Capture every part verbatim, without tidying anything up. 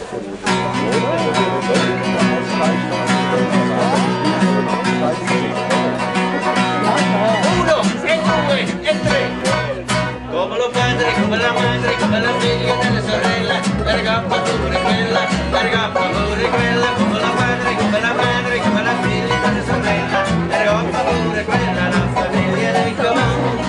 Uno, e due, e tre. Come lo padre, come la madre, come la figlia della sorella, per gappa pure quella, per gappa pure quella, come la padre, come la madre, come la figlia della sorella, per gappa pure quella, la famiglia del comune.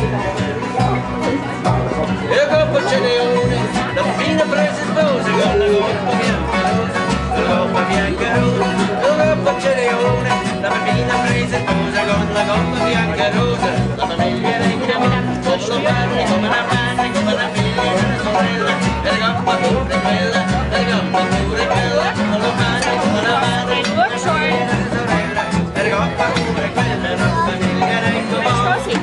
E la coppa ce n'è una, la fine presa sposa, con la coppa bianca rosa, con la coppa bianca rosa, la coppa ce n'è una, la fine presa sposa, con la coppa bianca rosa, la famiglia del comune. Come lo padre, come la madre, come la figlia della sorella, per gappa pure quella, per gappa pure quella, come lo padre, come la madre, come la figlia della sorella, per gappa pure quella, la famiglia del comune.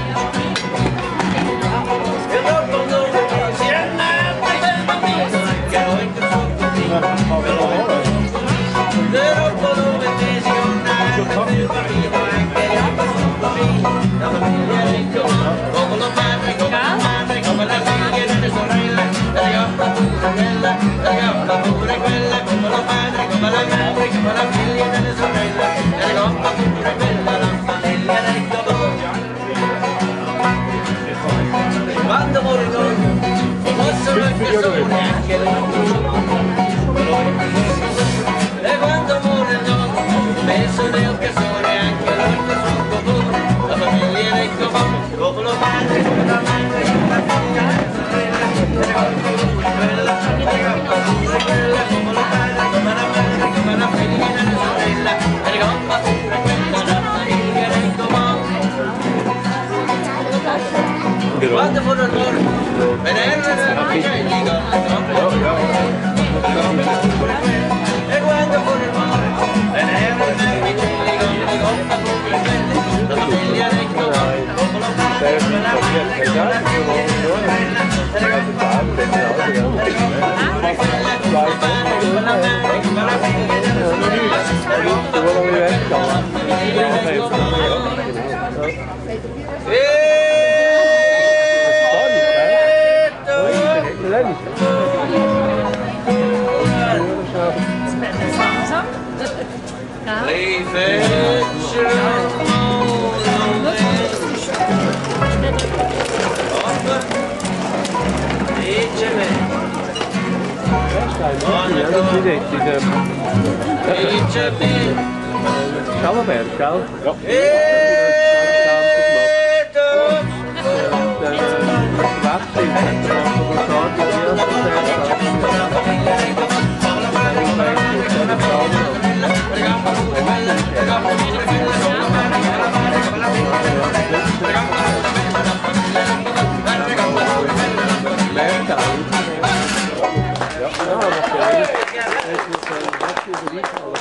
E dopo dove si è nata per bambino, anche noi che sono bambino, ve lo vedo. E dopo dove si è nata per bambino, anche io che sono bambino, la famiglia del comune. Come lo padre, come la madre, come la figlia della sorella, per gappa pure quella, per gappa pure quella, come lo padre, come la madre, come la figlia della sorella, per gappa pure quella, la famiglia del comune. Quando muore noi, possono anche sole, anche e quando muore noi, penso neanche sole, anche noi che sono comune, la famiglia del comune, come lo padre, come la madre, come la figlia della sorella, per gappa pure quella, per gappa pure quella, come lo padre, come la madre, come la figlia della sorella, per gappa pure quella, la famiglia del comune. Quando furono loro, venerdì uccelli con la tromba, e quando furono loro, venerdì uccelli con la tromba, la famiglia del comune, come lo padre, come la madre, come la figlia della sorella, per gappa pure quella, per gappa pure quella, come lo padre, come la madre, come la figlia della sorella, per gappa pure quella, la famiglia del comune. Ciao Roberto, ciao. Merda. Ja,